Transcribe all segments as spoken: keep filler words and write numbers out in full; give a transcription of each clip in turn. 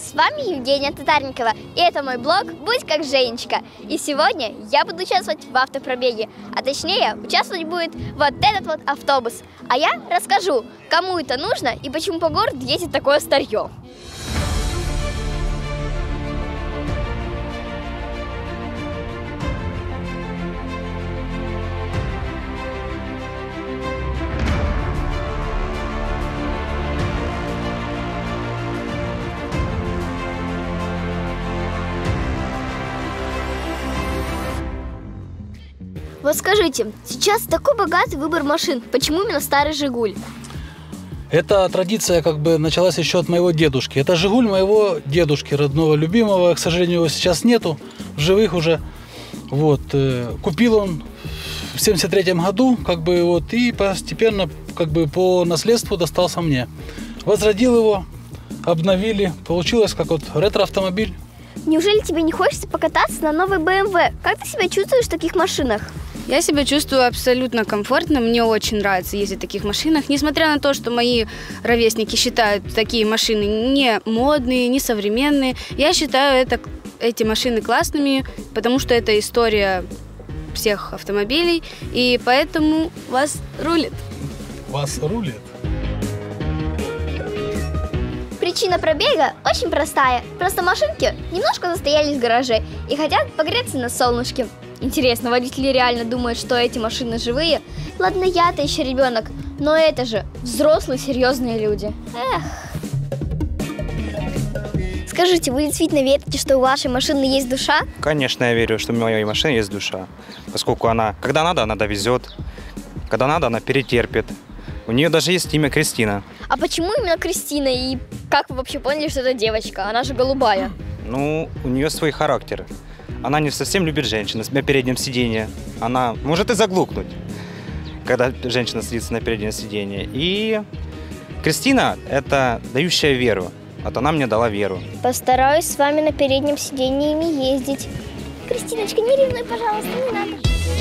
С вами Евгения Татарникова, и это мой блог «Будь как Женечка». И сегодня я буду участвовать в автопробеге, а точнее участвовать будет вот этот вот автобус. А я расскажу, кому это нужно и почему по городу ездит такое старье. Вот скажите, сейчас такой богатый выбор машин, почему именно старый «Жигуль»? Эта традиция как бы началась еще от моего дедушки. Это «Жигуль» моего дедушки, родного, любимого. К сожалению, его сейчас нету, в живых уже. Вот. Купил он в семьдесят третьем году, как бы, вот, и постепенно как бы по наследству достался мне. Возродил его, обновили. Получилось как вот ретро-автомобиль. Неужели тебе не хочется покататься на новой бэ эм вэ? Как ты себя чувствуешь в таких машинах? Я себя чувствую абсолютно комфортно, мне очень нравится ездить в таких машинах, несмотря на то, что мои ровесники считают такие машины не модные, не современные. Я считаю это, эти машины классными, потому что это история всех автомобилей, и поэтому вас рулит. Вас рулит? Причина пробега очень простая. Просто машинки немножко застоялись в гараже и хотят погреться на солнышке. Интересно, водители реально думают, что эти машины живые? Ладно, я-то еще ребенок, но это же взрослые серьезные люди. Эх. Скажите, вы действительно верите, что у вашей машины есть душа? Конечно, я верю, что у моей машины есть душа, поскольку она, когда надо, она довезет, когда надо, она перетерпит. У нее даже есть имя Кристина. А почему именно Кристина? И как вы вообще поняли, что это девочка? Она же голубая. Ну, у нее свой характер. Она не совсем любит женщин на переднем сиденье. Она может и заглукнуть, когда женщина садится на переднем сиденье. И Кристина – это дающая веру. Вот она мне дала веру. Постараюсь с вами на переднем сиденье ими ездить. Кристиночка, не ревнуй, пожалуйста, не надо.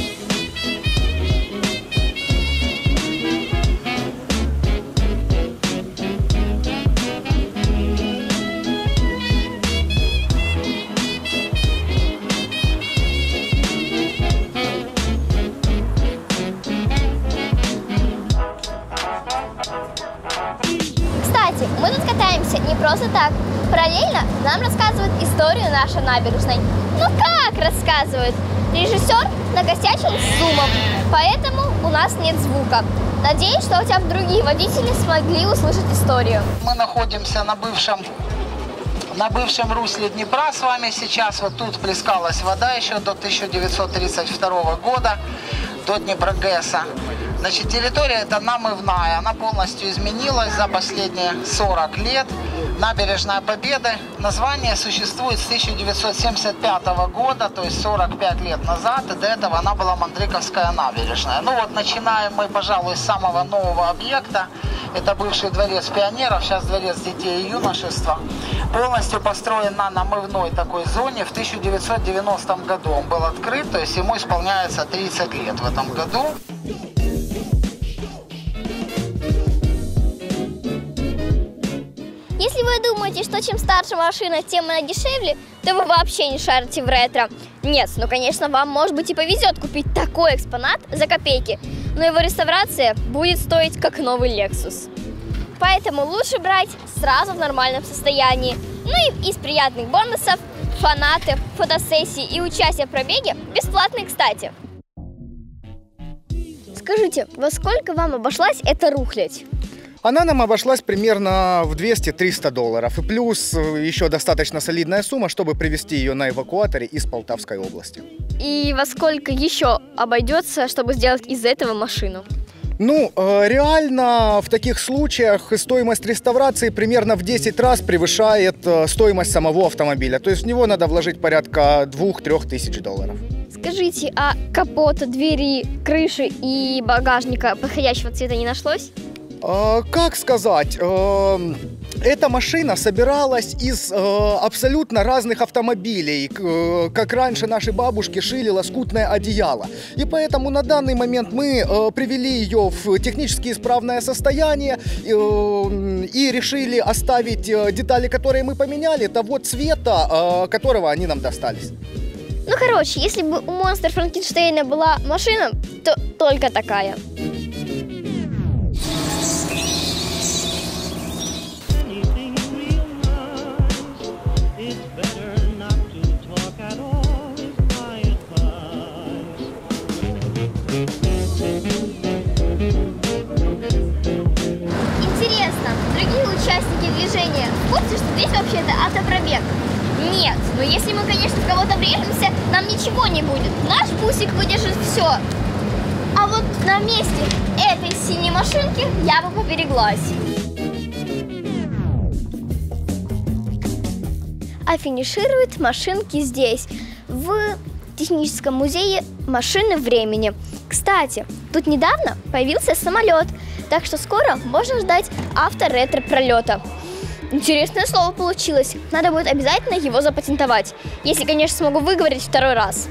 Кстати, мы тут катаемся не просто так. Параллельно нам рассказывают историю нашей набережной. Ну как рассказывают? Режиссер накосячил с зумом, поэтому у нас нет звука. Надеюсь, что хотя бы другие водители смогли услышать историю. Мы находимся на бывшем, на бывшем русле Днепра с вами сейчас. Вот тут плескалась вода еще до тысяча девятьсот тридцать второго года, до Днепрогэса. Значит, территория эта намывная, она полностью изменилась за последние сорок лет. Набережная Победы. Название существует с тысяча девятьсот семьдесят пятого года, то есть сорок пять лет назад, и до этого она была Мандриковская набережная. Ну вот начинаем мы, пожалуй, с самого нового объекта. Это бывший дворец пионеров, сейчас дворец детей и юношества. Полностью построен на намывной такой зоне. В тысяча девятьсот девяностом году он был открыт, то есть ему исполняется тридцать лет в этом году. Если вы думаете, что чем старше машина, тем она дешевле, то вы вообще не шарите в ретро. Нет, ну конечно, вам, может быть, и повезет купить такой экспонат за копейки, но его реставрация будет стоить как новый Lexus. Поэтому лучше брать сразу в нормальном состоянии. Ну и из приятных бонусов фанаты, фотосессии и участие в пробеге бесплатные, кстати. Скажите, во сколько вам обошлась эта рухлядь? Она нам обошлась примерно в двести-триста долларов. И плюс еще достаточно солидная сумма, чтобы привезти ее на эвакуаторе из Полтавской области. И во сколько еще обойдется, чтобы сделать из этого машину? Ну, реально в таких случаях стоимость реставрации примерно в десять раз превышает стоимость самого автомобиля. То есть в него надо вложить порядка двух-трёх тысяч долларов. Скажите, а капота, двери, крыши и багажника подходящего цвета не нашлось? Как сказать, Эта машина собиралась из э, абсолютно разных автомобилей, э, как раньше наши бабушки шили лоскутное одеяло. И поэтому на данный момент мы э, привели ее в технически исправное состояние э, и решили оставить э, детали, которые мы поменяли, того цвета, э, которого они нам достались. Ну, короче, если бы у монстра Франкенштейна была машина, то только такая. Интересно, другие участники движения в курсе, что здесь вообще-то автопробег? Нет, но если мы, конечно, в кого-то врежемся, нам ничего не будет. Наш бусик выдержит все. А вот на месте этой синей машинки я бы побереглась. А финишируют машинки здесь, в техническом музее машины времени. Кстати, тут недавно появился самолет, так что скоро можно ждать авто-ретро-пролета. Интересное слово получилось. Надо будет обязательно его запатентовать. Если, конечно, смогу выговорить второй раз.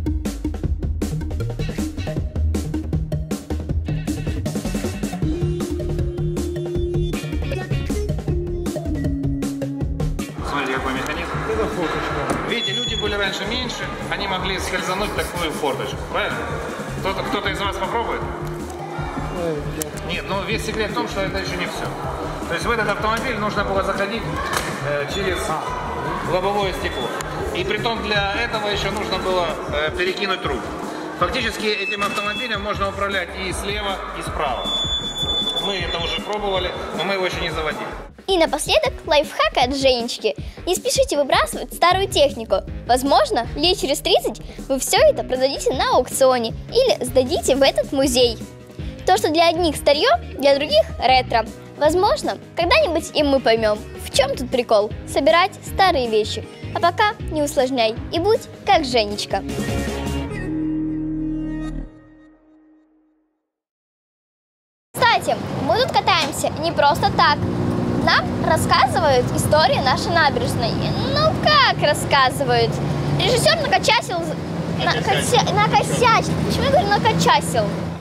Смотрите, какой механизм. Это форточка. Видите, люди были раньше меньше, они могли скользануть в такую форточку, правильно? Кто-то, кто-то из вас попробует? Нет, но весь секрет в том, что это еще не все. То есть в этот автомобиль нужно было заходить э, через лобовое стекло. И притом для этого еще нужно было э, перекинуть руль. Фактически этим автомобилем можно управлять и слева, и справа. Мы это уже пробовали, но мы его еще не заводили. И напоследок лайфхак от Женечки. Не спешите выбрасывать старую технику. Возможно, лет через тридцать вы все это продадите на аукционе или сдадите в этот музей. То, что для одних старье, для других ретро. Возможно, когда-нибудь и мы поймем, в чем тут прикол собирать старые вещи. А пока не усложняй и будь как Женечка. Кстати, мы тут катаемся не просто так. Нам рассказывают историю нашей набережной. Ну как рассказывают? Режиссер накачасил... Накосячил. Почему я говорю накачасил?